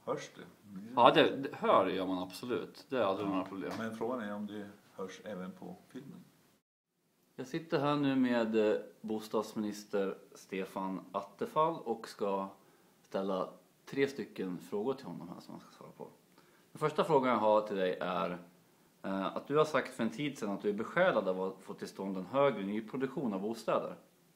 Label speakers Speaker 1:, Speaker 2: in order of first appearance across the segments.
Speaker 1: Hörs det?
Speaker 2: Ja, det hör gör man absolut. Det är aldrig några problem.
Speaker 1: Men frågan är om det hörs även på filmen.
Speaker 2: Jag sitter här nu med bostadsminister Stefan Attefall och ska ställa 3 stycken frågor till honom här som han ska svara på. Den första frågan jag har till dig är att du har sagt för en tid sedan att du är besjälad av att få till stånd en högre nyproduktion av bostäder.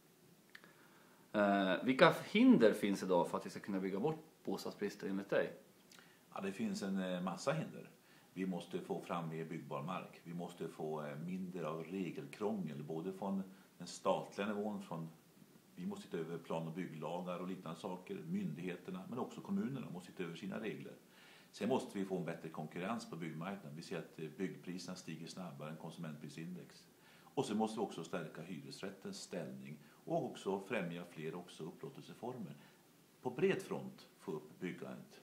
Speaker 2: Vilka hinder finns idag för att vi ska kunna bygga bort bostadsbristen enligt dig?
Speaker 3: Ja, det finns en massa hinder. Vi måste få fram mer byggbar mark. Vi måste få mindre av regelkrångel, både från den statliga nivån, vi måste titta över plan- och bygglagar och liknande saker, myndigheterna, men också kommunerna måste titta över sina regler. Sen måste vi få en bättre konkurrens på byggmarknaden. Vi ser att byggpriserna stiger snabbare än konsumentprisindex. Och så måste vi också stärka hyresrättens ställning och också främja fler upplåtelseformer. På bred front få upp byggandet.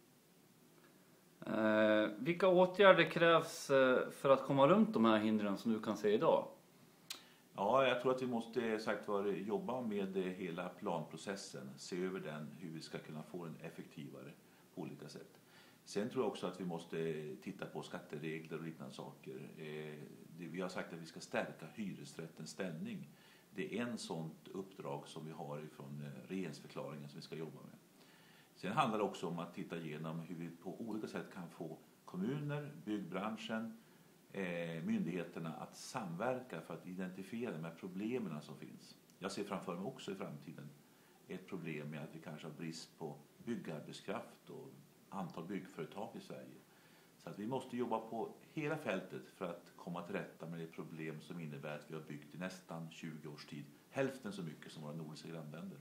Speaker 2: Vilka åtgärder krävs för att komma runt de här hindren som du kan se idag?
Speaker 3: Ja, jag tror att vi måste jobba med hela planprocessen, se över den, hur vi ska kunna få den effektivare på olika sätt. Sen tror jag också att vi måste titta på skatteregler och liknande saker. Vi har sagt att vi ska stärka hyresrättens ställning. Det är en sånt uppdrag som vi har från regeringsförklaringen som vi ska jobba med. Sen handlar det också om att titta igenom hur vi på olika sätt kan få kommuner, byggbranschen, myndigheterna att samverka för att identifiera de här problemen som finns. Jag ser framför mig också i framtiden ett problem med att vi kanske har brist på byggarbetskraft och antal byggföretag i Sverige. Så att vi måste jobba på hela fältet för att komma till rätta med det problem som innebär att vi har byggt i nästan 20 års tid. Hälften så mycket som våra nordiska grannländer.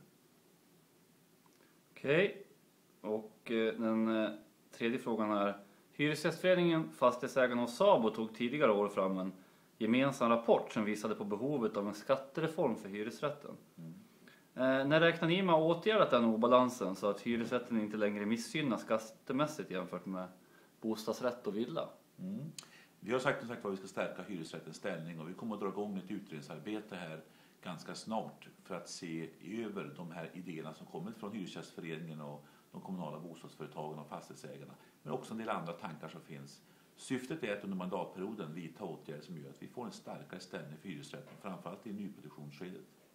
Speaker 2: Okej. Och den tredje frågan är: Hyresgästföreningen, Fastighetsägarna och SABO tog tidigare år fram en gemensam rapport som visade på behovet av en skattereform för hyresrätten. När räknar ni med att åtgärda den obalansen så att hyresrätten inte längre missgynnas skattemässigt jämfört med bostadsrätt och villa?
Speaker 3: Vi har sagt att vi ska stärka hyresrättens ställning och vi kommer att dra igång ett utredningsarbete här ganska snart för att se över de här idéerna som kommit från Hyresgästföreningen och de kommunala bostadsföretagen och fastighetsägarna, men också en del andra tankar som finns. Syftet är att under mandatperioden vidta åtgärder som gör att vi får en starkare ställning för hyresrätten, framförallt i nyproduktionsskedet.